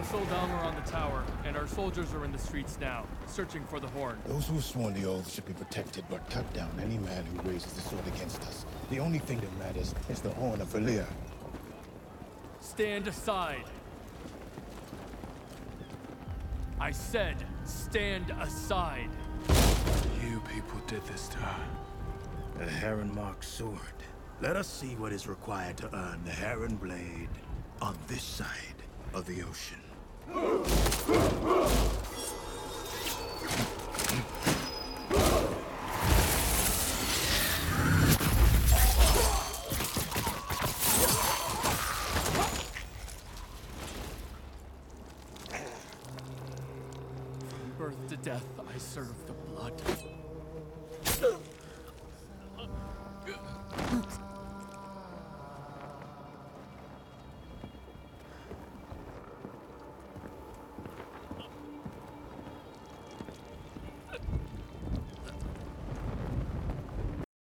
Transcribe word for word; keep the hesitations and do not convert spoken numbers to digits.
The Soldam are on the tower, and our soldiers are in the streets now, searching for the horn. Those who have sworn the oath should be protected, but cut down any man who raises the sword against us. The only thing that matters is the horn of Valir. Stand aside. I said, stand aside. You people did this to her. A heron-marked sword. Let us see what is required to earn the heron blade on this side of the ocean. From birth to death, I serve the blood.